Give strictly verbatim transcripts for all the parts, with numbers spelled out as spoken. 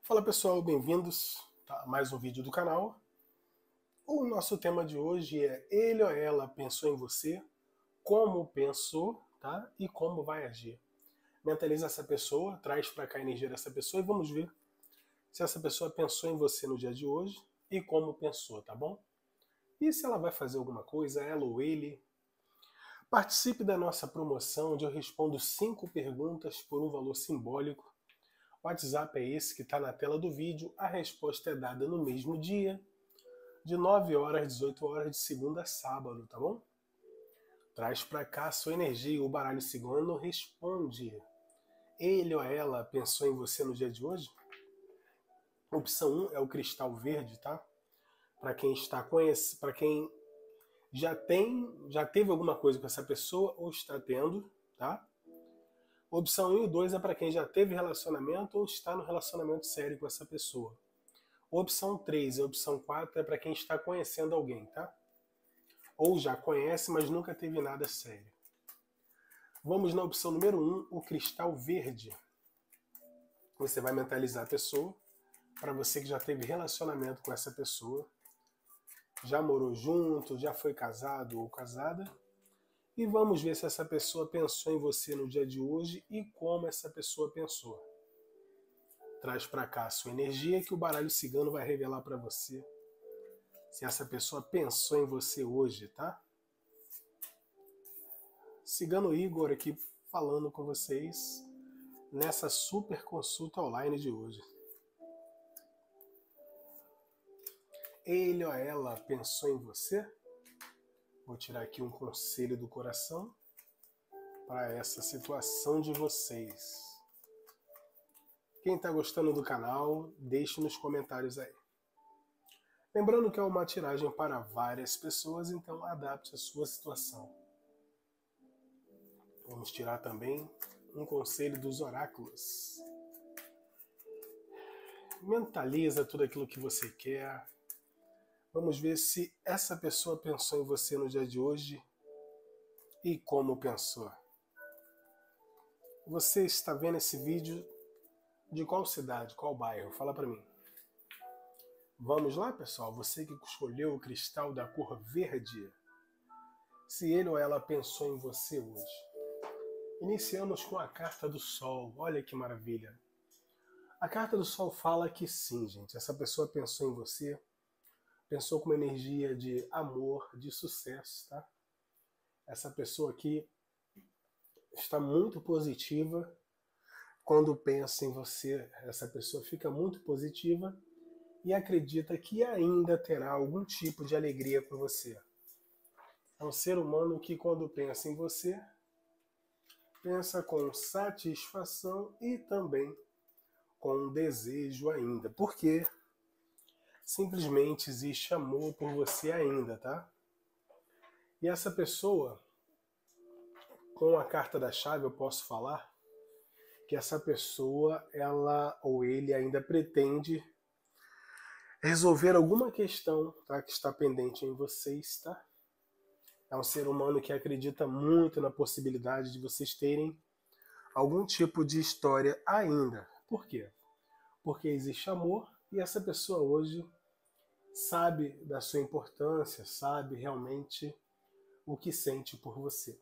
Fala pessoal, bem-vindos a mais um vídeo do canal. O nosso tema de hoje é ele ou ela pensou em você, como pensou, tá? E como vai agir. Mentaliza essa pessoa, traz para cá a energia dessa pessoa e vamos ver se essa pessoa pensou em você no dia de hoje e como pensou, tá bom? E se ela vai fazer alguma coisa, ela ou ele. Participe da nossa promoção onde eu respondo cinco perguntas por um valor simbólico. O WhatsApp é esse que está na tela do vídeo, a resposta é dada no mesmo dia, de nove horas às dezoito horas, de segunda a sábado, tá bom? Traz pra cá a sua energia, o baralho cigano responde. Ele ou ela pensou em você no dia de hoje? Opção um é o cristal verde, tá? Para quem está conhecendo, para quem já tem, já teve alguma coisa com essa pessoa ou está tendo, tá? Opção um e dois é para quem já teve relacionamento ou está no relacionamento sério com essa pessoa. Opção três e opção quatro é para quem está conhecendo alguém, tá? Ou já conhece, mas nunca teve nada sério. Vamos na opção número um, o cristal verde. Você vai mentalizar a pessoa, para você que já teve relacionamento com essa pessoa, já morou junto, já foi casado ou casada, e vamos ver se essa pessoa pensou em você no dia de hoje e como essa pessoa pensou. Traz para cá a sua energia que o baralho cigano vai revelar para você se essa pessoa pensou em você hoje, tá? Cigano Igor aqui falando com vocês nessa super consulta online de hoje. Ele ou ela pensou em você? Vou tirar aqui um conselho do coração para essa situação de vocês. Quem está gostando do canal, deixe nos comentários aí. Lembrando que é uma tiragem para várias pessoas, então adapte a sua situação. Vamos tirar também um conselho dos oráculos. Mentaliza tudo aquilo que você quer. Vamos ver se essa pessoa pensou em você no dia de hoje e como pensou. Você está vendo esse vídeo de qual cidade, qual bairro? Fala para mim. Vamos lá, pessoal? Você que escolheu o cristal da cor verde, se ele ou ela pensou em você hoje. Iniciamos com a carta do Sol. Olha que maravilha. A carta do Sol fala que sim, gente. Essa pessoa pensou em você. Pensou com uma energia de amor, de sucesso, tá? Essa pessoa aqui está muito positiva quando pensa em você. Essa pessoa fica muito positiva e acredita que ainda terá algum tipo de alegria com você. É um ser humano que quando pensa em você, pensa com satisfação e também com desejo ainda. Por quê? Simplesmente existe amor por você ainda, tá? E essa pessoa, com a carta da chave, eu posso falar que essa pessoa, ela ou ele ainda pretende resolver alguma questão, tá, que está pendente em vocês, tá? É um ser humano que acredita muito na possibilidade de vocês terem algum tipo de história ainda. Por quê? Porque existe amor e essa pessoa hoje sabe da sua importância, sabe realmente o que sente por você.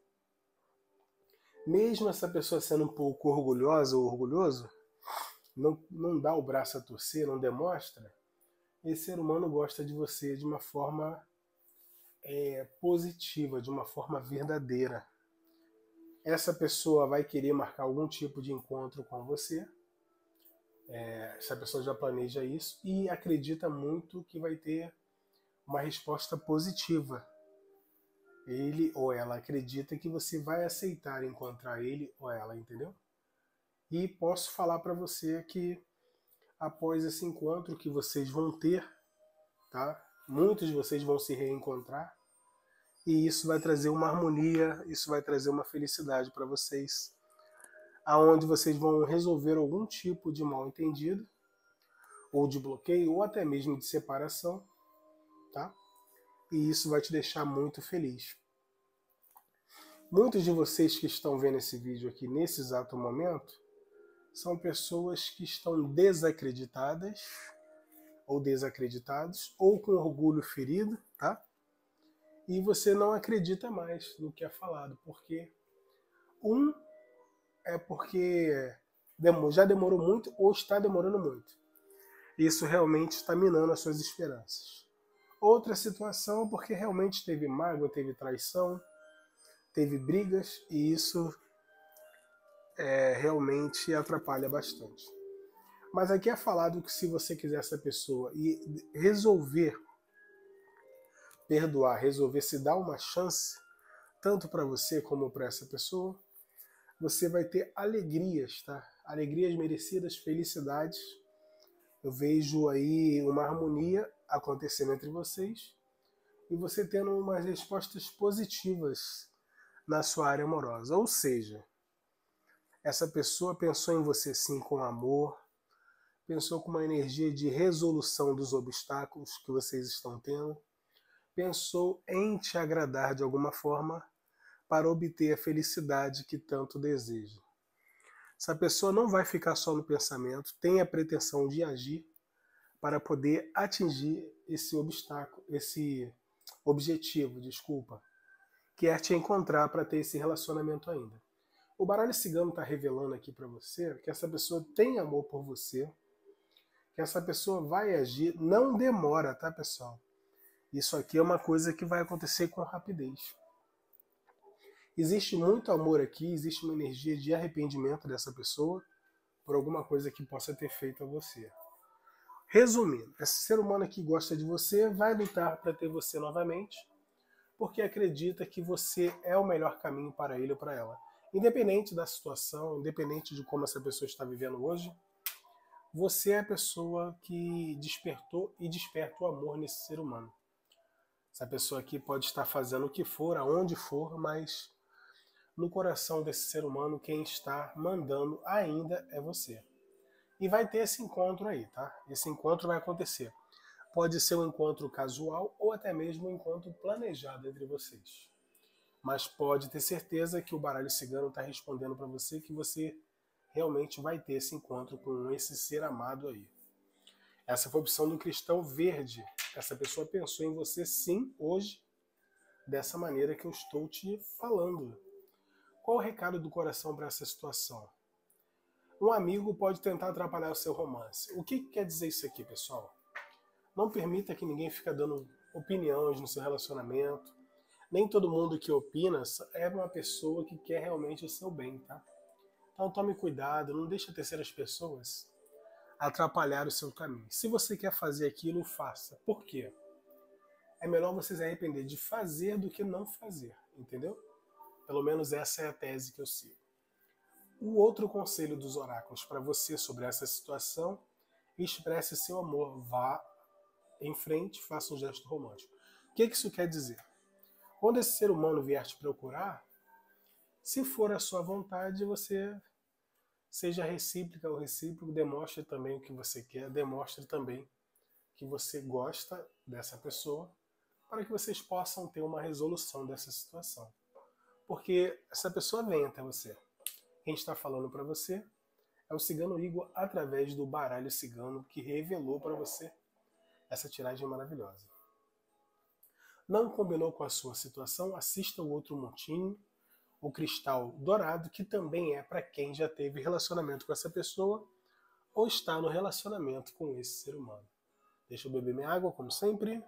Mesmo essa pessoa sendo um pouco orgulhosa ou orgulhoso, não, não dá o braço a torcer, não demonstra, esse ser humano gosta de você de uma forma é, positiva, de uma forma verdadeira. Essa pessoa vai querer marcar algum tipo de encontro com você, é, essa pessoa já planeja isso e acredita muito que vai ter uma resposta positiva. Ele ou ela acredita que você vai aceitar encontrar ele ou ela, entendeu? E posso falar para você que após esse encontro que vocês vão ter, tá? Muitos de vocês vão se reencontrar e isso vai trazer uma harmonia, isso vai trazer uma felicidade para vocês, aonde vocês vão resolver algum tipo de mal-entendido, ou de bloqueio, ou até mesmo de separação, tá? E isso vai te deixar muito feliz. Muitos de vocês que estão vendo esse vídeo aqui nesse exato momento são pessoas que estão desacreditadas, ou desacreditados, ou com orgulho ferido, tá? E você não acredita mais no que é falado, porque um é porque já demorou muito ou está demorando muito. Isso realmente está minando as suas esperanças. Outra situação porque realmente teve mágoa, teve traição, teve brigas, e isso é, realmente atrapalha bastante. Mas aqui é falado que se você quiser essa pessoa e resolver perdoar, resolver se dar uma chance, tanto para você como para essa pessoa, você vai ter alegrias, tá? Alegrias merecidas, felicidades. Eu vejo aí uma harmonia acontecendo entre vocês e você tendo umas respostas positivas na sua área amorosa. Ou seja, essa pessoa pensou em você sim com amor, pensou com uma energia de resolução dos obstáculos que vocês estão tendo, pensou em te agradar de alguma forma para obter a felicidade que tanto deseja. Essa pessoa não vai ficar só no pensamento, tem a pretensão de agir para poder atingir esse obstáculo, esse objetivo, desculpa, que é te encontrar para ter esse relacionamento ainda. O baralho cigano está revelando aqui para você que essa pessoa tem amor por você, que essa pessoa vai agir, não demora, tá, pessoal? Isso aqui é uma coisa que vai acontecer com rapidez. Existe muito amor aqui, existe uma energia de arrependimento dessa pessoa por alguma coisa que possa ter feito a você. Resumindo, esse ser humano aqui gosta de você, vai lutar para ter você novamente, porque acredita que você é o melhor caminho para ele ou para ela. Independente da situação, independente de como essa pessoa está vivendo hoje, você é a pessoa que despertou e desperta o amor nesse ser humano. Essa pessoa aqui pode estar fazendo o que for, aonde for, mas no coração desse ser humano, quem está mandando ainda é você. E vai ter esse encontro aí, tá? Esse encontro vai acontecer. Pode ser um encontro casual ou até mesmo um encontro planejado entre vocês. Mas pode ter certeza que o baralho cigano está respondendo para você que você realmente vai ter esse encontro com esse ser amado aí. Essa foi a opção do cristão verde. Essa pessoa pensou em você sim, hoje, dessa maneira que eu estou te falando. Qual o recado do coração para essa situação? Um amigo pode tentar atrapalhar o seu romance. O que quer dizer isso aqui, pessoal? Não permita que ninguém fique dando opiniões no seu relacionamento. Nem todo mundo que opina é uma pessoa que quer realmente o seu bem, tá? Então tome cuidado, não deixe terceiras pessoas atrapalhar o seu caminho. Se você quer fazer aquilo, faça. Por quê? É melhor você se arrepender de fazer do que não fazer, entendeu? Pelo menos essa é a tese que eu sigo. O outro conselho dos oráculos para você sobre essa situação: expresse seu amor, vá em frente, faça um gesto romântico. O que isso quer dizer? Quando esse ser humano vier te procurar, se for a sua vontade, você seja recíproca ou recíproco, demonstre também o que você quer, demonstre também que você gosta dessa pessoa, para que vocês possam ter uma resolução dessa situação. Porque essa pessoa vem até você. Quem está falando para você é o Cigano Igor, através do baralho cigano, que revelou para você essa tiragem maravilhosa. Não combinou com a sua situação? Assista o outro montinho, o cristal dourado, que também é para quem já teve relacionamento com essa pessoa ou está no relacionamento com esse ser humano. Deixa eu beber minha água, como sempre.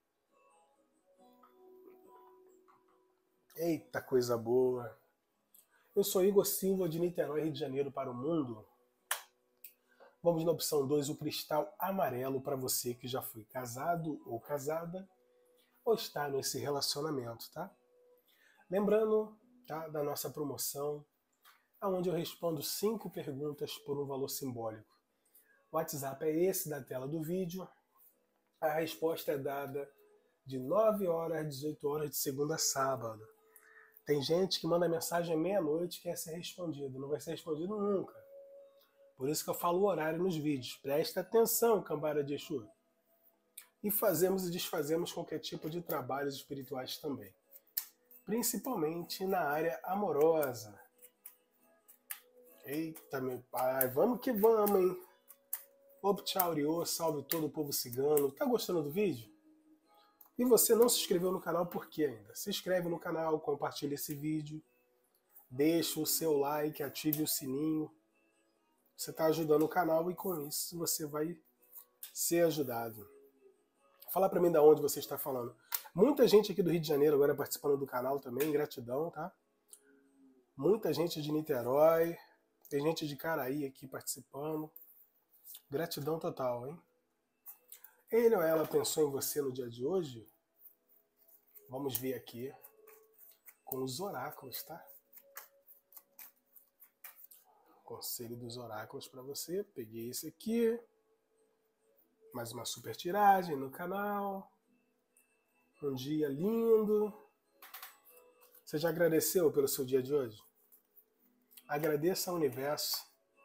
Eita, coisa boa! Eu sou Igor Silva, de Niterói, Rio de Janeiro, para o mundo. Vamos na opção dois, o cristal amarelo, para você que já foi casado ou casada ou está nesse relacionamento, tá? Lembrando, tá, da nossa promoção, onde eu respondo cinco perguntas por um valor simbólico. O WhatsApp é esse da tela do vídeo. A resposta é dada de nove horas às dezoito horas de segunda a sábado. Tem gente que manda mensagem à meia-noite e quer ser respondido. Não vai ser respondido nunca. Por isso que eu falo o horário nos vídeos. Presta atenção, cambada de Exu. E fazemos e desfazemos qualquer tipo de trabalhos espirituais também. Principalmente na área amorosa. Eita, meu pai, vamos que vamos, hein? Optchauriô, salve todo o povo cigano. Tá gostando do vídeo? E você não se inscreveu no canal por quê ainda? Se inscreve no canal, compartilha esse vídeo, deixa o seu like, ative o sininho. Você está ajudando o canal e com isso você vai ser ajudado. Fala pra mim da onde você está falando. Muita gente aqui do Rio de Janeiro agora participando do canal também, gratidão, tá? Muita gente de Niterói, tem gente de Caraí aqui participando. Gratidão total, hein? Ele ou ela pensou em você no dia de hoje? Vamos ver aqui com os oráculos, tá? Conselho dos oráculos para você. Peguei esse aqui. Mais uma super tiragem no canal. Um dia lindo. Você já agradeceu pelo seu dia de hoje? Agradeça ao universo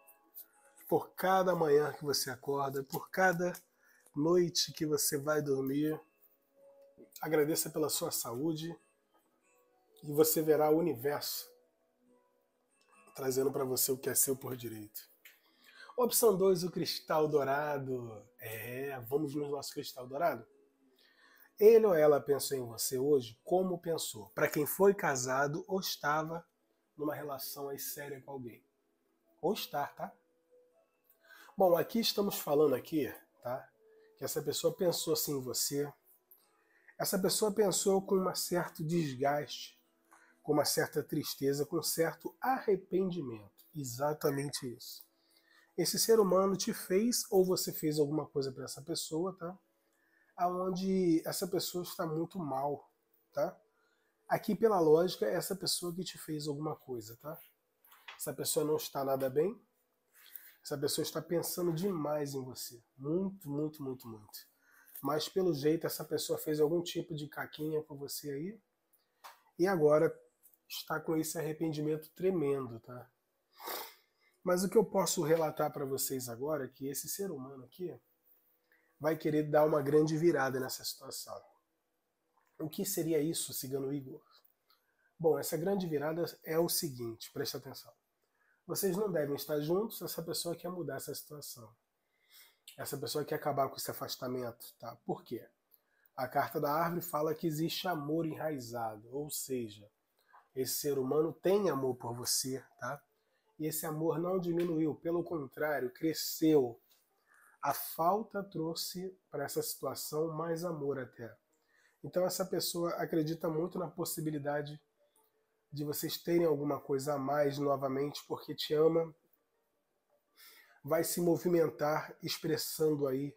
por cada manhã que você acorda, por cada noite que você vai dormir. Agradeça pela sua saúde e você verá o universo trazendo para você o que é seu por direito. Opção dois, o cristal dourado. É, vamos no nosso cristal dourado. Ele ou ela pensou em você hoje como pensou? Para quem foi casado ou estava numa relação aí séria com alguém. Ou estar, tá? Bom, aqui estamos falando aqui, tá? Que essa pessoa pensou assim em você. Essa pessoa pensou com um certo desgaste, com uma certa tristeza, com um certo arrependimento. Exatamente isso. Esse ser humano te fez ou você fez alguma coisa para essa pessoa, tá? Aonde essa pessoa está muito mal, tá? Aqui, pela lógica, é essa pessoa que te fez alguma coisa, tá? Essa pessoa não está nada bem. Essa pessoa está pensando demais em você. Muito, muito, muito, muito. Mas, pelo jeito, essa pessoa fez algum tipo de caquinha com você aí. E agora está com esse arrependimento tremendo, tá? Mas o que eu posso relatar para vocês agora é que esse ser humano aqui vai querer dar uma grande virada nessa situação. O que seria isso, Cigano Igor? Bom, essa grande virada é o seguinte, preste atenção. Vocês não devem estar juntos, essa pessoa quer mudar essa situação. Essa pessoa quer acabar com esse afastamento, tá? Por quê? A carta da árvore fala que existe amor enraizado, ou seja, esse ser humano tem amor por você, tá? E esse amor não diminuiu, pelo contrário, cresceu. A falta trouxe para essa situação mais amor até. Então essa pessoa acredita muito na possibilidade de vocês terem alguma coisa a mais novamente, porque te ama, vai se movimentar expressando aí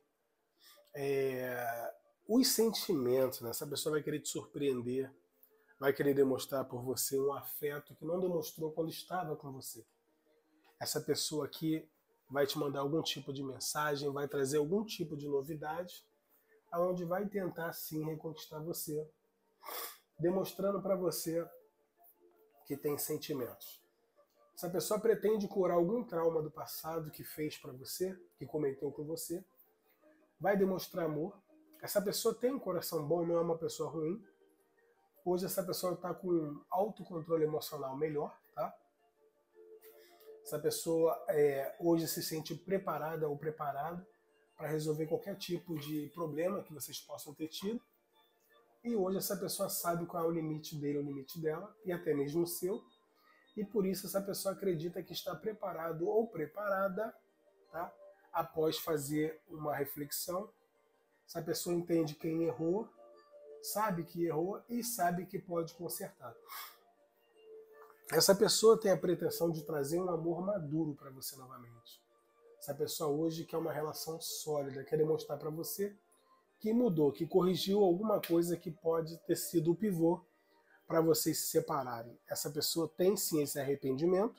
é, os sentimentos, né? Essa pessoa vai querer te surpreender, vai querer demonstrar por você um afeto que não demonstrou quando estava com você. Essa pessoa aqui vai te mandar algum tipo de mensagem, vai trazer algum tipo de novidade, aonde vai tentar sim reconquistar você, demonstrando para você que tem sentimentos. Essa pessoa pretende curar algum trauma do passado que fez para você, que cometeu com você, vai demonstrar amor. Essa pessoa tem um coração bom, não é uma pessoa ruim. Hoje essa pessoa está com um autocontrole emocional melhor, tá? Essa pessoa é, hoje se sente preparada ou preparado para resolver qualquer tipo de problema que vocês possam ter tido. E hoje essa pessoa sabe qual é o limite dele, o limite dela, e até mesmo o seu. E por isso essa pessoa acredita que está preparado ou preparada, tá? Após fazer uma reflexão. Essa pessoa entende quem errou, sabe que errou e sabe que pode consertar. Essa pessoa tem a pretensão de trazer um amor maduro para você novamente. Essa pessoa hoje quer uma relação sólida, quer demonstrar para você que mudou, que corrigiu alguma coisa que pode ter sido o pivô para vocês se separarem. Essa pessoa tem sim esse arrependimento,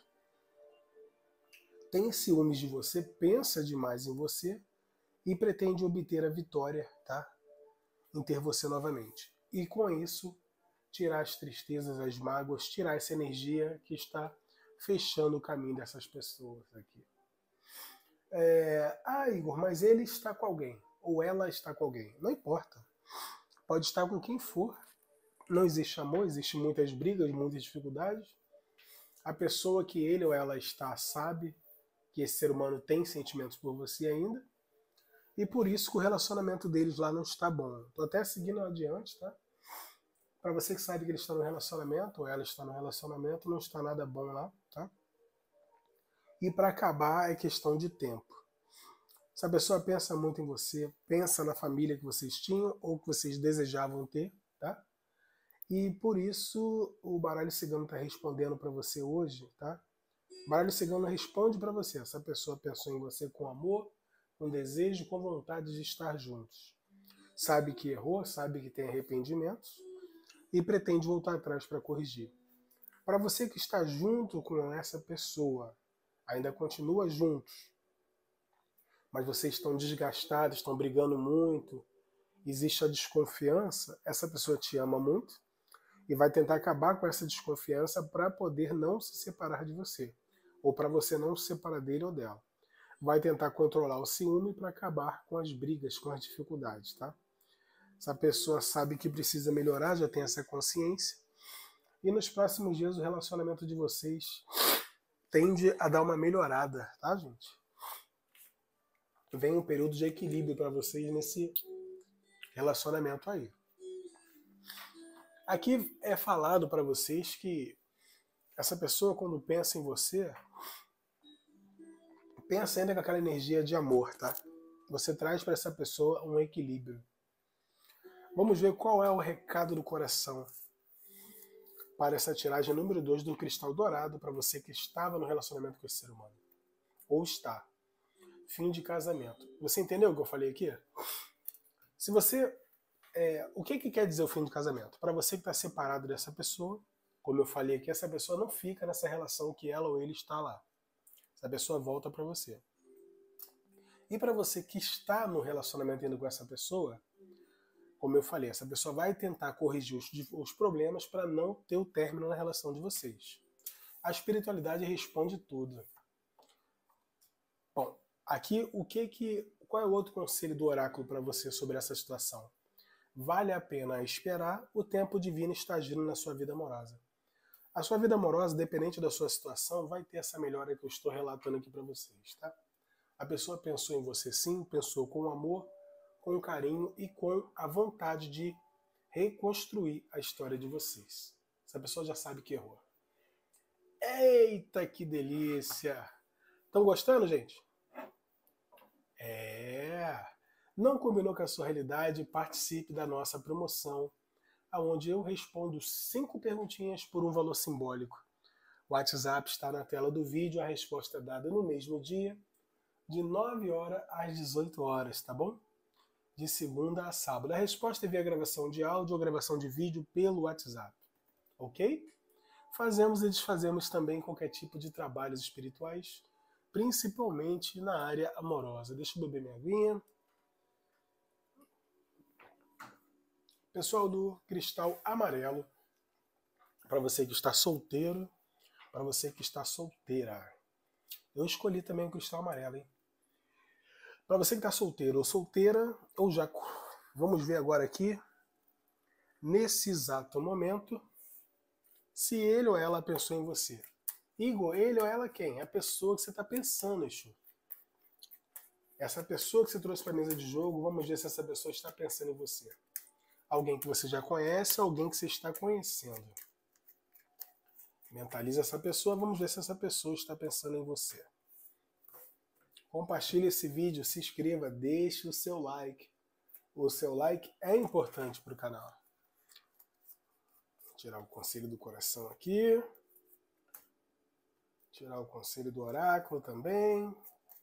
tem ciúmes de você, pensa demais em você e pretende obter a vitória, tá? Em ter você novamente. E com isso, tirar as tristezas, as mágoas, tirar essa energia que está fechando o caminho dessas pessoas aqui. É... Ah, Igor, mas ele está com alguém. Ou ela está com alguém. Não importa. Pode estar com quem for. Não existe amor, existem muitas brigas, muitas dificuldades. A pessoa que ele ou ela está sabe que esse ser humano tem sentimentos por você ainda, e por isso que o relacionamento deles lá não está bom. Estou até seguindo adiante, tá? Para você que sabe que ele está no relacionamento, ou ela está no relacionamento, não está nada bom lá, tá? E para acabar é questão de tempo. Se a pessoa pensa muito em você, pensa na família que vocês tinham ou que vocês desejavam ter, tá? E por isso o baralho cigano está respondendo para você hoje, tá? O baralho cigano responde para você. Essa pessoa pensou em você com amor, com desejo, com vontade de estar juntos. Sabe que errou, sabe que tem arrependimentos e pretende voltar atrás para corrigir. Para você que está junto com essa pessoa, ainda continua juntos, mas vocês estão desgastados, estão brigando muito, existe a desconfiança, essa pessoa te ama muito e vai tentar acabar com essa desconfiança para poder não se separar de você, ou para você não se separar dele ou dela. Vai tentar controlar o ciúme para acabar com as brigas, com as dificuldades, tá? Essa pessoa sabe que precisa melhorar, já tem essa consciência, e nos próximos dias o relacionamento de vocês tende a dar uma melhorada, tá, gente? Vem um período de equilíbrio para vocês nesse relacionamento aí. Aqui é falado para vocês que essa pessoa, quando pensa em você, pensa ainda com aquela energia de amor, tá? Você traz para essa pessoa um equilíbrio. Vamos ver qual é o recado do coração para essa tiragem número dois do Cristal Dourado, para você que estava no relacionamento com esse ser humano. Ou está. Fim de casamento. Você entendeu o que eu falei aqui? Se você... É, o que, que quer dizer o fim de casamento? Para você que está separado dessa pessoa, como eu falei aqui, essa pessoa não fica nessa relação que ela ou ele está lá. Essa pessoa volta para você. E para você que está no relacionamento ainda com essa pessoa, como eu falei, essa pessoa vai tentar corrigir os, os problemas para não ter o término na relação de vocês. A espiritualidade responde tudo. Bom, aqui o que que, qual é o outro conselho do oráculo para você sobre essa situação? Vale a pena esperar, o tempo divino está agindo na sua vida amorosa. A sua vida amorosa, dependente da sua situação, vai ter essa melhora que eu estou relatando aqui para vocês, tá? A pessoa pensou em você sim, pensou com amor, com carinho e com a vontade de reconstruir a história de vocês. Essa pessoa já sabe que errou. Eita, que delícia! Estão gostando, gente? É... Não combinou com a sua realidade? Participe da nossa promoção, onde eu respondo cinco perguntinhas por um valor simbólico. O WhatsApp está na tela do vídeo, a resposta é dada no mesmo dia, de nove horas às dezoito horas, tá bom? De segunda a sábado. A resposta é via gravação de áudio ou gravação de vídeo pelo WhatsApp, ok? Fazemos e desfazemos também qualquer tipo de trabalhos espirituais, principalmente na área amorosa. Deixa eu beber minha aguinha. Pessoal do Cristal Amarelo, para você que está solteiro, para você que está solteira. Eu escolhi também o Cristal Amarelo, hein? Para você que está solteiro ou solteira, ou já... Vamos ver agora aqui, nesse exato momento, se ele ou ela pensou em você. Igor, ele ou ela quem? É a pessoa que você está pensando, Exu. Essa pessoa que você trouxe para a mesa de jogo, vamos ver se essa pessoa está pensando em você. Alguém que você já conhece, alguém que você está conhecendo. Mentaliza essa pessoa, vamos ver se essa pessoa está pensando em você. Compartilhe esse vídeo, se inscreva, deixe o seu like. O seu like é importante para o canal. Vou tirar o conselho do coração aqui. Tirar o conselho do oráculo também.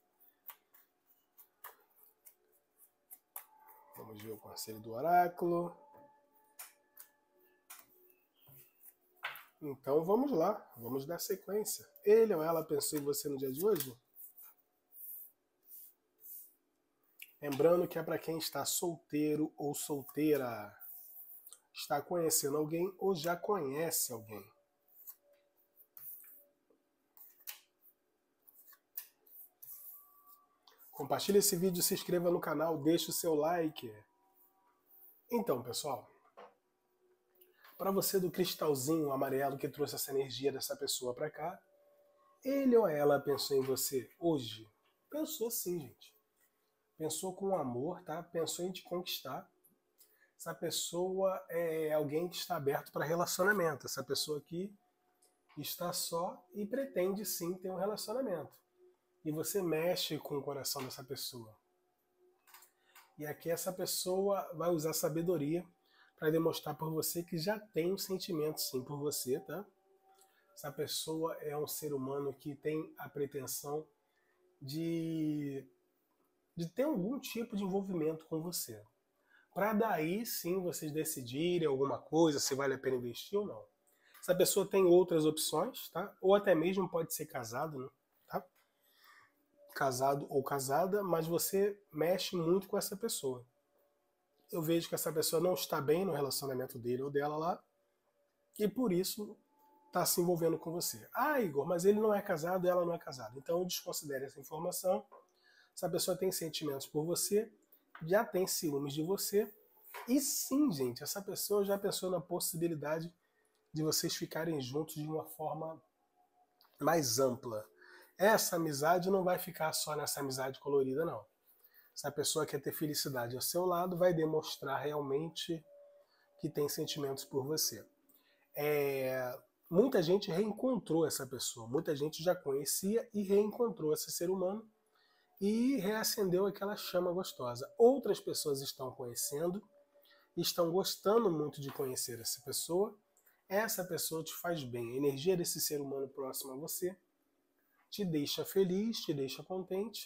Vamos ver o conselho do oráculo. Então vamos lá, vamos dar sequência. Ele ou ela pensou em você no dia de hoje? Lembrando que é para quem está solteiro ou solteira. Está conhecendo alguém ou já conhece alguém. Compartilhe esse vídeo, se inscreva no canal, deixe o seu like. Então, pessoal, para você do cristalzinho amarelo que trouxe essa energia dessa pessoa para cá, ele ou ela pensou em você hoje? Pensou sim, gente. Pensou com amor, tá? Pensou em te conquistar. Essa pessoa é alguém que está aberto para relacionamento. Essa pessoa aqui está só e pretende sim ter um relacionamento. E você mexe com o coração dessa pessoa. E aqui essa pessoa vai usar sabedoria para demonstrar por você que já tem um sentimento sim por você, tá? Essa pessoa é um ser humano que tem a pretensão de, de ter algum tipo de envolvimento com você. Para daí sim vocês decidirem alguma coisa, se vale a pena investir ou não. Essa pessoa tem outras opções, tá? Ou até mesmo pode ser casado, né? Tá? Casado ou casada, mas você mexe muito com essa pessoa. Eu vejo que essa pessoa não está bem no relacionamento dele ou dela lá, e por isso está se envolvendo com você. Ah, Igor, mas ele não é casado, ela não é casada. Então desconsidere essa informação. Essa pessoa tem sentimentos por você, já tem ciúmes de você, e sim, gente, essa pessoa já pensou na possibilidade de vocês ficarem juntos de uma forma mais ampla. Essa amizade não vai ficar só nessa amizade colorida, não. Se a pessoa quer ter felicidade ao seu lado, vai demonstrar realmente que tem sentimentos por você. É, muita gente reencontrou essa pessoa, muita gente já conhecia e reencontrou esse ser humano e reacendeu aquela chama gostosa. Outras pessoas estão conhecendo, estão gostando muito de conhecer essa pessoa. Essa pessoa te faz bem. A energia desse ser humano próximo a você te deixa feliz, te deixa contente.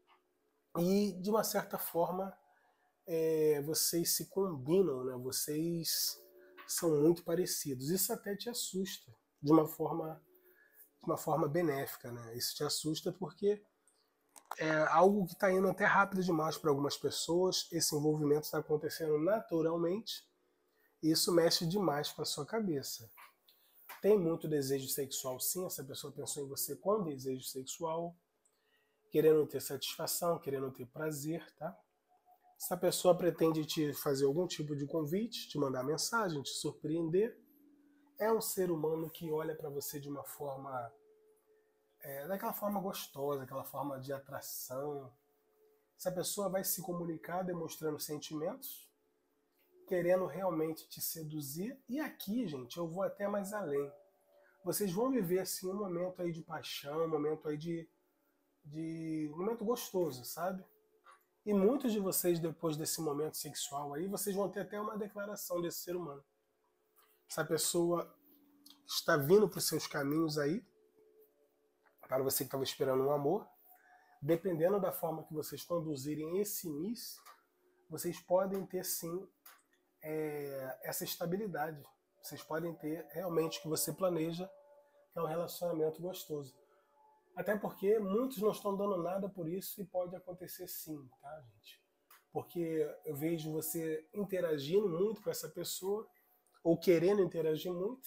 E, de uma certa forma, é, vocês se combinam, né? Vocês são muito parecidos. Isso até te assusta, de uma forma, de uma forma benéfica, né? Isso te assusta porque é algo que está indo até rápido demais para algumas pessoas. Esse envolvimento está acontecendo naturalmente. E isso mexe demais com a sua cabeça. Tem muito desejo sexual, sim. Essa pessoa pensou em você com desejo sexual, querendo ter satisfação, querendo ter prazer, tá? Essa pessoa pretende te fazer algum tipo de convite, te mandar mensagem, te surpreender. É um ser humano que olha para você de uma forma, é, daquela forma gostosa, aquela forma de atração. Essa pessoa vai se comunicar demonstrando sentimentos, querendo realmente te seduzir. E aqui, gente, eu vou até mais além. Vocês vão viver assim um momento aí de paixão, um momento aí de, de um momento gostoso, sabe? E muitos de vocês, depois desse momento sexual aí, vocês vão ter até uma declaração desse ser humano. Essa pessoa está vindo para os seus caminhos aí, para você que estava esperando um amor. Dependendo da forma que vocês conduzirem esse início, vocês podem ter sim é, essa estabilidade. Vocês podem ter realmente o que você planeja, que é um relacionamento gostoso. Até porque muitos não estão dando nada por isso e pode acontecer sim, tá, gente? Porque eu vejo você interagindo muito com essa pessoa, ou querendo interagir muito,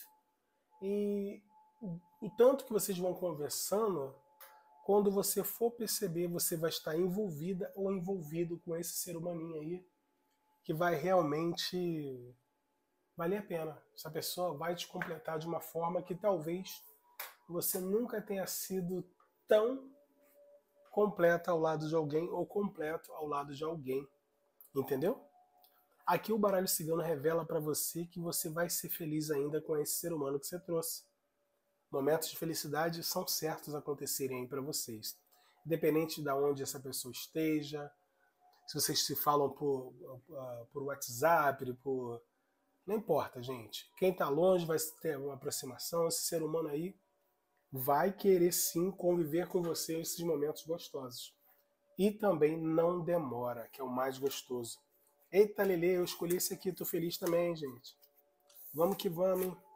e o tanto que vocês vão conversando, quando você for perceber, você vai estar envolvida ou envolvido com esse ser humaninho aí, que vai realmente valer a pena. Essa pessoa vai te completar de uma forma que talvez você nunca tenha sido tão completa ao lado de alguém ou completo ao lado de alguém. Entendeu? Aqui o baralho cigano revela para você que você vai ser feliz ainda com esse ser humano que você trouxe. Momentos de felicidade são certos acontecerem aí para vocês. Independente de onde essa pessoa esteja, se vocês se falam por, por WhatsApp, por... não importa, gente. Quem está longe vai ter uma aproximação, esse ser humano aí vai querer sim conviver com você nesses momentos gostosos. E também não demora, que é o mais gostoso. Eita, Lele, eu escolhi esse aqui, tô feliz também, gente. Vamos que vamos, hein?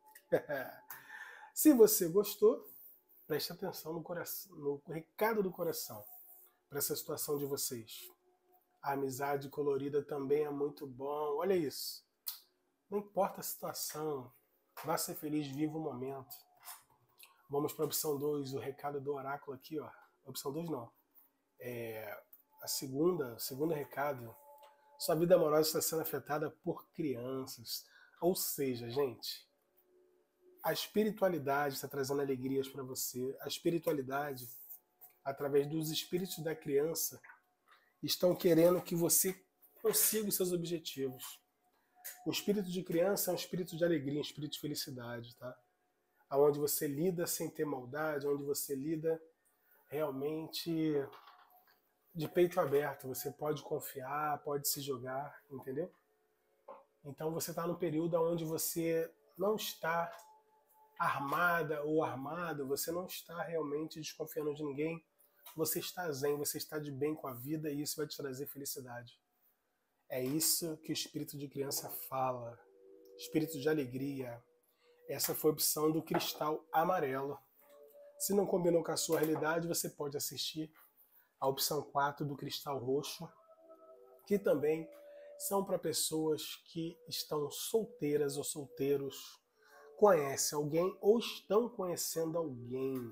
Se você gostou, preste atenção no, coração, no recado do coração para essa situação de vocês. A amizade colorida também é muito bom. Olha isso. Não importa a situação, vá ser feliz, viva o momento. Vamos para a opção dois, o recado do oráculo aqui, ó. Opção dois não. É, a segunda, o segundo recado, sua vida amorosa está sendo afetada por crianças. Ou seja, gente, a espiritualidade está trazendo alegrias para você. A espiritualidade, através dos espíritos da criança, estão querendo que você consiga os seus objetivos. O espírito de criança é um espírito de alegria, um espírito de felicidade, tá? Onde você lida sem ter maldade, onde você lida realmente de peito aberto. Você pode confiar, pode se jogar, entendeu? Então você está num período onde você não está armada ou armado, você não está realmente desconfiando de ninguém, você está zen, você está de bem com a vida e isso vai te trazer felicidade. É isso que o espírito de criança fala, espírito de alegria. Essa foi a opção do cristal amarelo. Se não combinou com a sua realidade, você pode assistir a opção quatro do cristal roxo, que também são para pessoas que estão solteiras ou solteiros, conhecem alguém ou estão conhecendo alguém.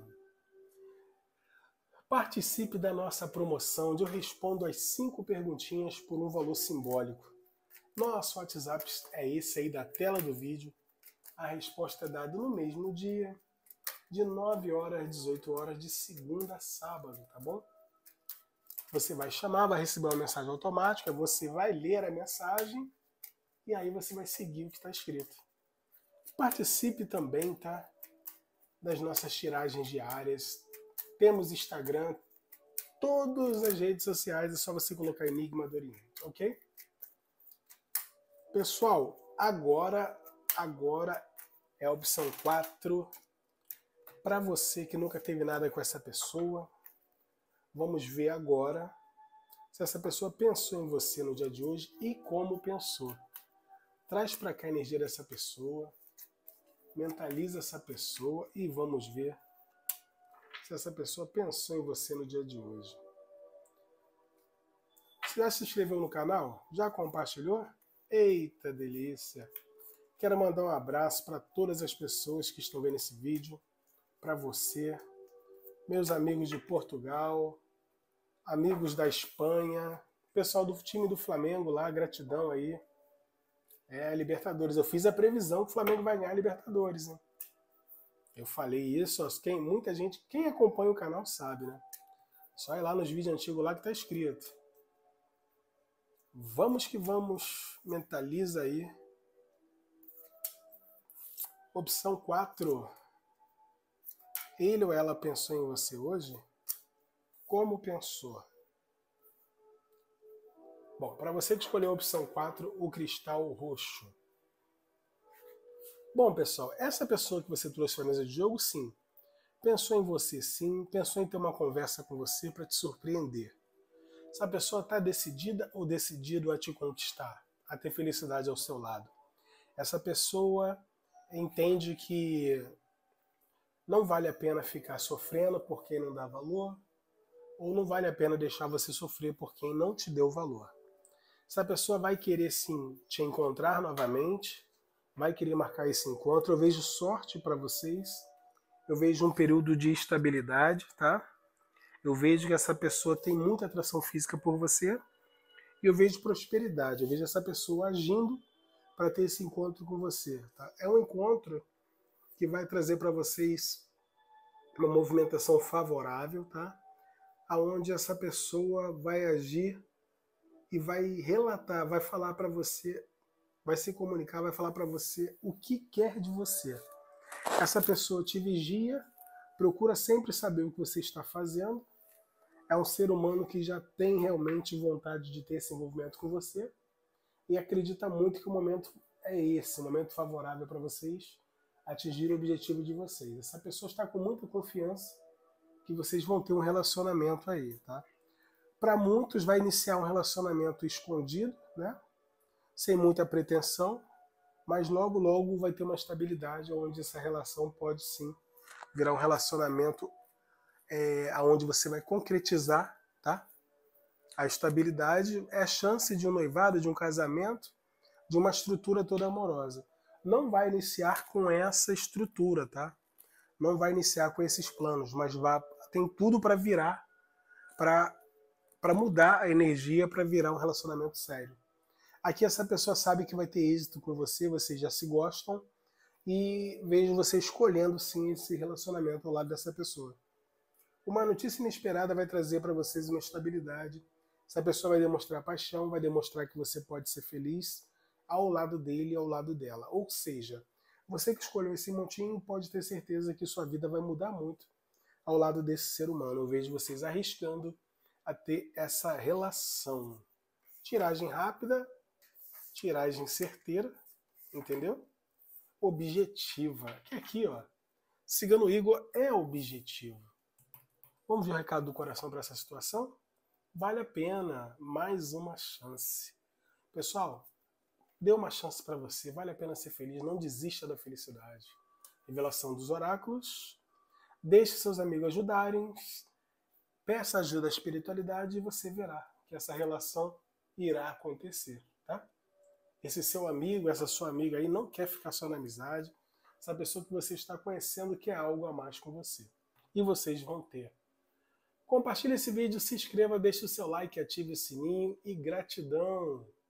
Participe da nossa promoção, onde eu respondo as cinco perguntinhas por um valor simbólico. Nosso WhatsApp é esse aí da tela do vídeo. A resposta é dada no mesmo dia, de nove horas às dezoito horas, de segunda a sábado, tá bom? Você vai chamar, vai receber uma mensagem automática, você vai ler a mensagem e aí você vai seguir o que está escrito. Participe também, tá? Das nossas tiragens diárias. Temos Instagram, todas as redes sociais, é só você colocar Enigma do Oriente, ok? Pessoal, agora, agora é a opção quatro. Para você que nunca teve nada com essa pessoa, vamos ver agora se essa pessoa pensou em você no dia de hoje e como pensou. Traz para cá a energia dessa pessoa, mentaliza essa pessoa e vamos ver se essa pessoa pensou em você no dia de hoje. Você já se inscreveu no canal? Já compartilhou? Eita delícia! Quero mandar um abraço para todas as pessoas que estão vendo esse vídeo, para você, meus amigos de Portugal, amigos da Espanha, pessoal do time do Flamengo lá, gratidão aí. É, Libertadores. Eu fiz a previsão que o Flamengo vai ganhar a Libertadores, né? Eu falei isso, ó, quem, muita gente, quem acompanha o canal sabe, né? Só ir lá nos vídeos antigos lá que tá escrito. Vamos que vamos, mentaliza aí. Opção quatro. Ele ou ela pensou em você hoje? Como pensou? Bom, para você que escolheu a opção quatro, o cristal roxo. Bom, pessoal, essa pessoa que você trouxe para a mesa de jogo, sim, pensou em você, sim, pensou em ter uma conversa com você para te surpreender. Essa pessoa está decidida ou decidido a te conquistar, a ter felicidade ao seu lado. Essa pessoa entende que não vale a pena ficar sofrendo por quem não dá valor, ou não vale a pena deixar você sofrer por quem não te deu valor. Essa pessoa vai querer, sim, te encontrar novamente, vai querer marcar esse encontro. Eu vejo sorte para vocês, eu vejo um período de estabilidade, tá? Eu vejo que essa pessoa tem muita atração física por você e eu vejo prosperidade, eu vejo essa pessoa agindo para ter esse encontro com você, tá? É um encontro que vai trazer para vocês uma movimentação favorável, tá? Aonde essa pessoa vai agir e vai relatar, vai falar para você, vai se comunicar, vai falar para você o que quer de você. Essa pessoa te vigia, procura sempre saber o que você está fazendo, é um ser humano que já tem realmente vontade de ter esse envolvimento com você e acredita muito que o momento é esse, um momento favorável para vocês atingirem o objetivo de vocês. Essa pessoa está com muita confiança que vocês vão ter um relacionamento aí, tá? Para muitos vai iniciar um relacionamento escondido, né? Sem muita pretensão, mas logo logo vai ter uma estabilidade onde essa relação pode sim virar um relacionamento é, onde você vai concretizar, tá? A estabilidade é a chance de um noivado, de um casamento, de uma estrutura toda amorosa. Não vai iniciar com essa estrutura, tá? Não vai iniciar com esses planos, mas vai, tem tudo para virar, para para mudar a energia, para virar um relacionamento sério. Aqui essa pessoa sabe que vai ter êxito com você, vocês já se gostam, e vejo você escolhendo sim esse relacionamento ao lado dessa pessoa. Uma notícia inesperada vai trazer para vocês uma estabilidade. Essa pessoa vai demonstrar paixão, vai demonstrar que você pode ser feliz ao lado dele e ao lado dela. Ou seja, você que escolheu esse montinho pode ter certeza que sua vida vai mudar muito ao lado desse ser humano. Eu vejo vocês arriscando a ter essa relação. Tiragem rápida, tiragem certeira, entendeu? Objetiva. Que aqui, ó, Cigano Igor é objetivo. Vamos ver o recado do coração para essa situação? Vale a pena, mais uma chance. Pessoal, dê uma chance para você, vale a pena ser feliz, não desista da felicidade. Revelação dos oráculos, deixe seus amigos ajudarem, peça ajuda da espiritualidade e você verá que essa relação irá acontecer, tá? Esse seu amigo, essa sua amiga aí não quer ficar só na amizade, essa pessoa que você está conhecendo quer algo a mais com você. E vocês vão ter. Compartilhe esse vídeo, se inscreva, deixe o seu like, ative o sininho e gratidão!